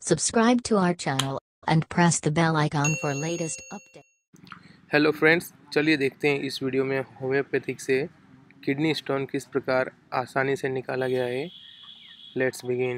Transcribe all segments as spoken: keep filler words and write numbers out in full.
Subscribe to our channel and press the bell icon for latest updates. Hello friends, चलिए देखते हैं इस video में होम्योपैथिक से किडनी स्टोन किस प्रकार आसानी से निकाला गया है। Let's begin.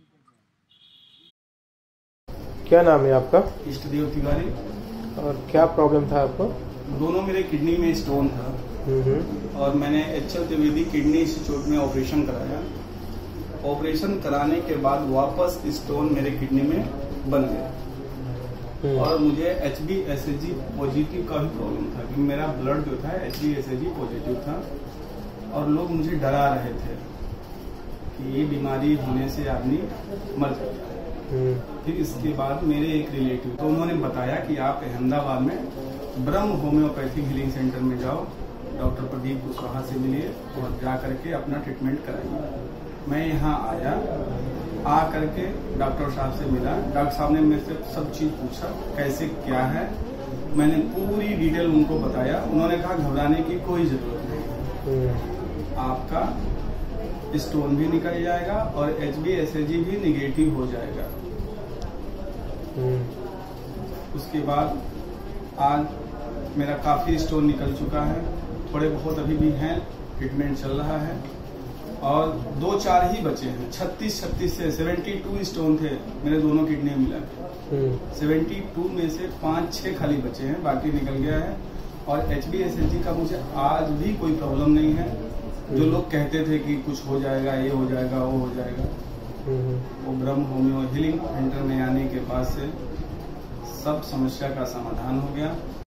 क्या नाम है आपका? इष्टदेव तिवारी। और क्या प्रॉब्लम था आपको? दोनों मेरे किडनी में स्टोन था और मैंने एचएल त्रिवेदी किडनी इंस्टीट्यूट में ऑपरेशन कराया। ऑपरेशन कराने के बाद वापस स्टोन मेरे किडनी में बन गया और मुझे H B S A G positive का भी प्रॉब्लम था कि मेरा ब्लड जो था H B S A G positive था और लोग मुझे डरा रहे थे कि ये बीमारी होने से आदमी मर जाएगा। फिर इसके बाद मेरे एक रिलेटिव तो उन्होंने बताया कि आप अहमदाबाद में ब्रह्म होम्योपैथिक हीलिंग सेंटर में जाओ, डॉक्टर प्रदीप कुशवाहा से मिलिए और जा करके अपना ट्रीटमेंट कराइए। मैं यहाँ आया, आ करके डॉक्टर साहब से मिला। डॉक्टर साहब ने मेरे से सब चीज पूछा, कैसे क्या है। मैंने पूरी डिटेल उनको बताया। उन्होंने कहा घबराने की कोई जरूरत नहीं, आपका स्टोन भी निकल जाएगा और H B S A G भी निगेटिव हो जाएगा। उसके बाद आज मेरा काफी स्टोन निकल चुका है, थोड़े बहुत अभी भी हैं, ट्रीटमेंट चल रहा है और दो चार ही बचे हैं। छत्तीस छत्तीस से सेवेंटी टू स्टोन थे मेरे दोनों किडनी मिला के। सेवेंटी टू में से पांच छह खाली बचे हैं, बाकी निकल गया है। और H B S A G का मुझे आज भी कोई प्रॉब्लम नहीं है। जो लोग कहते थे कि कुछ हो जाएगा, ये हो जाएगा, वो हो जाएगा, वो ब्रह्म होम्यो हीलिंग सेंटर में आने के बाद से सब समस्या का समाधान हो गया।